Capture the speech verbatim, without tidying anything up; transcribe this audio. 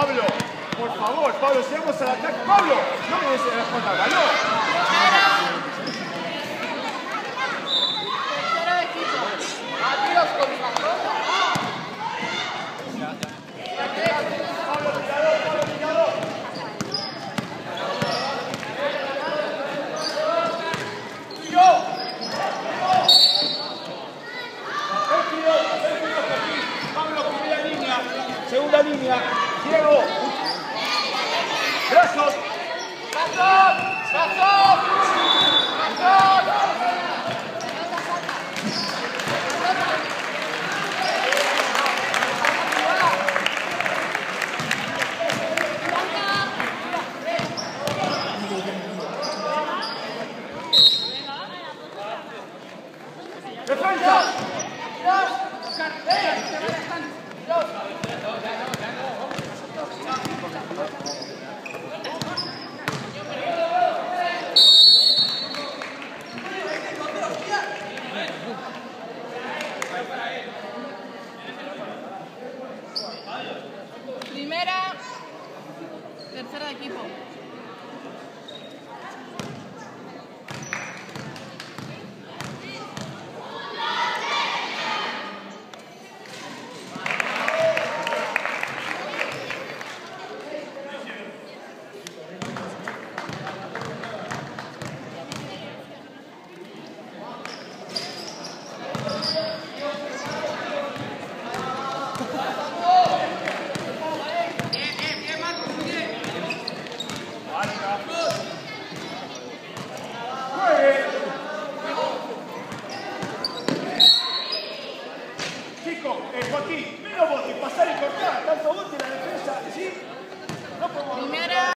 Pablo, por favor, Pablo, sigamos al ataque. Pablo, no me des la espalda al balón. Tercero de equipo. Adiós con esa pelota. Pablo, tirador, Pablo, tirador. ¡Yo! El tiro, el tiro por aquí. Pablo, primera línea. Segunda línea. Diego. Brazos. ¡Brazos! ¡Brazos! ¡Brazos! ¡Defensa! Primera, tercera de equipo. Chico, eh, Joaquín, menos vos, pasar y cortar, tanto vos y la defensa, ¿sí? No podemos... Primera.